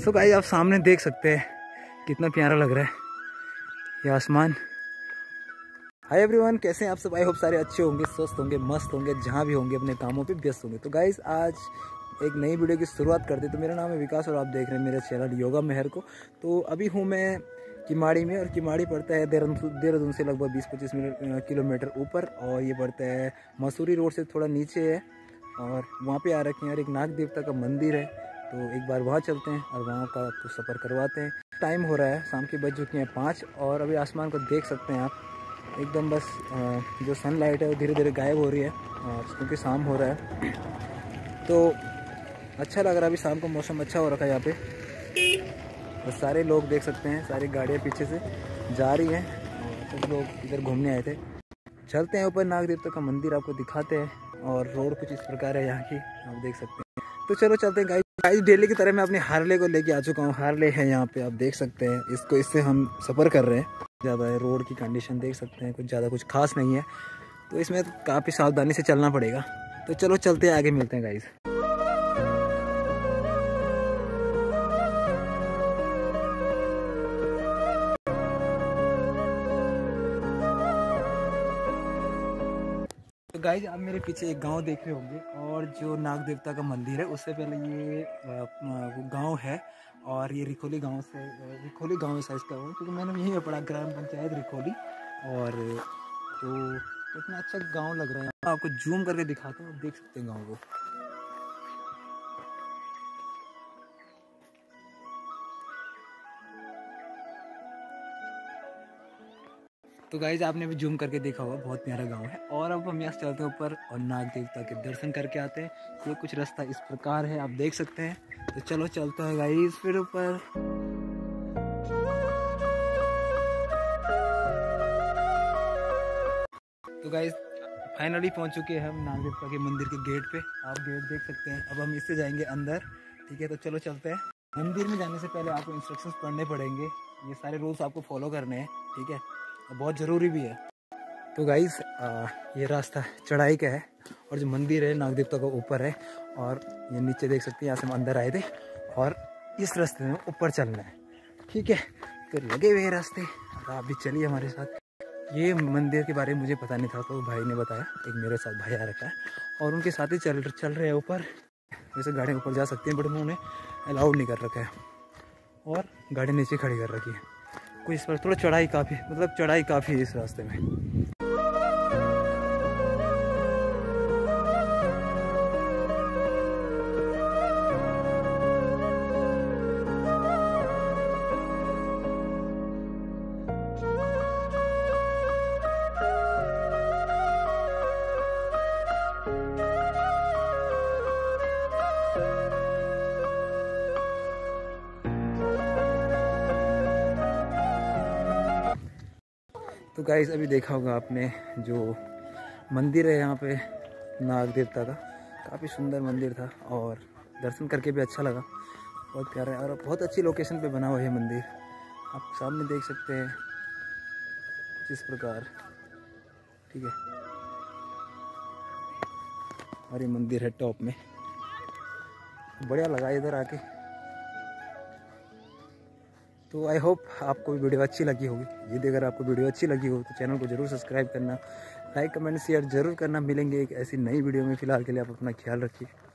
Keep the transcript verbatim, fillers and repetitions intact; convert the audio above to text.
So guys आप सामने देख सकते हैं कितना प्यारा लग रहा है ये आसमान। हाय एवरीवन, कैसे हैं आप सब? आई होप सारे अच्छे होंगे, स्वस्थ होंगे, मस्त होंगे, जहाँ भी होंगे अपने कामों पे व्यस्त होंगे। तो गाइस आज एक नई वीडियो की शुरुआत करते। तो मेरा नाम है विकास और आप देख रहे हैं मेरे चैनल योगा मेहर को। तो अभी हूँ मैं किमाड़ी में, और किमाड़ी पड़ता है देहरादून देहरादून से लगभग बीस पच्चीस मिनट किलोमीटर ऊपर, और ये पड़ता है मसूरी रोड से थोड़ा नीचे है। और वहाँ पे आ रखे हैं और एक नाग देवता का मंदिर है, तो एक बार वहाँ चलते हैं और वहाँ का आपको सफ़र करवाते हैं। टाइम हो रहा है, शाम के बज चुके हैं पाँच, और अभी आसमान को देख सकते हैं आप एकदम बस जो सनलाइट है वो धीरे धीरे गायब हो रही है क्योंकि शाम हो रहा है। तो अच्छा लग रहा है, अभी शाम का मौसम अच्छा हो रखा है यहाँ पे। बस सारे लोग देख सकते हैं, सारी गाड़ियाँ पीछे से जा रही हैं और सब लोग इधर घूमने आए थे। चलते हैं ऊपर, नाग देवता का मंदिर आपको दिखाते हैं, और रोड कुछ इस प्रकार है यहाँ की, आप देख सकते हैं। तो चलो चलते हैं गाइस। गाइस डेली की तरह मैं अपने हार्ले को लेके आ चुका हूँ। हार्ले है यहाँ पे, आप देख सकते हैं इसको, इससे हम सफ़र कर रहे हैं। ज़्यादा है, रोड की कंडीशन देख सकते हैं, कुछ ज़्यादा कुछ खास नहीं है, तो इसमें काफ़ी सावधानी से चलना पड़ेगा। तो चलो चलते हैं, आगे मिलते हैं गाइस। तो गाइस आप मेरे पीछे एक गांव देख रहे होंगे, और जो नाग देवता का मंदिर है उससे पहले ये वो गांव है, और ये रिखोली गांव से रिखोली गांव है साइज का वो, क्योंकि मैंने यहीं पे पढ़ा, ग्राम पंचायत रिखोली। और तो इतना अच्छा गांव लग रहा है, आपको जूम करके दिखाता हूँ, देख सकते हैं गाँव को। तो गाइज आपने भी जूम करके देखा होगा, बहुत प्यारा गांव है। और अब हम यहाँ चलते हैं ऊपर और नाग देवता के दर्शन करके आते हैं। ये कुछ रास्ता इस प्रकार है, आप देख सकते हैं। तो चलो चलते हैं गाइज फिर ऊपर। तो गाइज फाइनली पहुंच चुके हैं हम नाग देवता के मंदिर के गेट पे, आप गेट देख सकते हैं। अब हम इससे जाएंगे अंदर, ठीक है? तो चलो चलते हैं। मंदिर में जाने से पहले आपको इंस्ट्रक्शंस पढ़ने पड़ेंगे, ये सारे रूल्स आपको फॉलो करने हैं, ठीक है? बहुत ज़रूरी भी है। तो गाइस ये रास्ता चढ़ाई का है, और जो मंदिर है नाग देवता का ऊपर है, और ये नीचे देख सकते हैं। यहाँ से हम अंदर आए थे, और इस रास्ते में ऊपर चलना है, ठीक है? तो लगे हुए रास्ते, और आप भी चलिए हमारे साथ। ये मंदिर के बारे में मुझे पता नहीं था, तो भाई ने बताया, एक मेरे साथ भाई आ रखा है, और उनके साथ ही चल चल रहे हैं ऊपर। वैसे गाड़ियाँ ऊपर जा सकती हैं, बट उन्होंने अलाउड नहीं कर रखा है, और गाड़ी नीचे खड़ी कर रखी है। कुछ इस पर थोड़ा चढ़ाई काफ़ी, मतलब चढ़ाई काफ़ी है इस रास्ते में। तो गाइस अभी देखा होगा आपने, जो मंदिर है यहाँ पे नाग देवता का, काफ़ी सुंदर मंदिर था, और दर्शन करके भी अच्छा लगा। बहुत प्यारा है, और बहुत अच्छी लोकेशन पे बना हुआ है मंदिर, आप सामने देख सकते हैं जिस प्रकार, ठीक है? और ये मंदिर है टॉप में, बढ़िया लगा इधर आके। तो आई होप आपको भी वीडियो अच्छी लगी होगी। यदि अगर आपको वीडियो अच्छी लगी हो तो चैनल को जरूर सब्सक्राइब करना, लाइक कमेंट शेयर जरूर करना। मिलेंगे एक ऐसी नई वीडियो में, फिलहाल के लिए आप अपना ख्याल रखिए।